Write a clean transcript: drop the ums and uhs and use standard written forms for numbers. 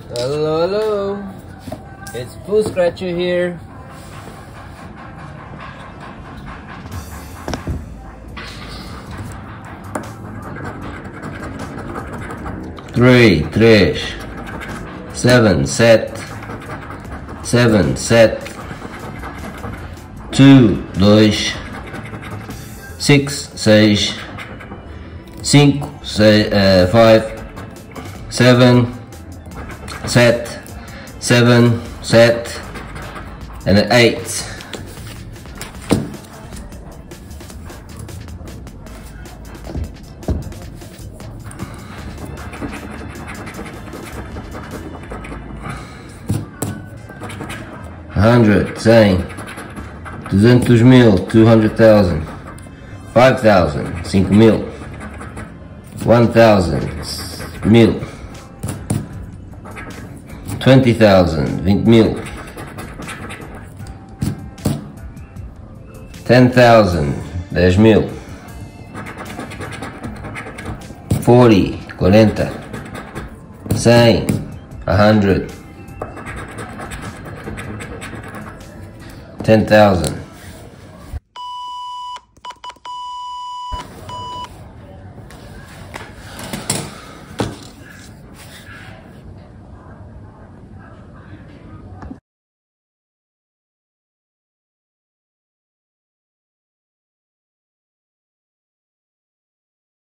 Hello, it's Full Scratcher here. Três, 7, set, 2, 6, 5, 5, 7, set, and 8. $100, 200,000, 200,000, 5,000, 5,000, 1,000, 1,000, 20,000, 20,000, 10,000, 10,000, 40, 40, 100, 100, 10,000.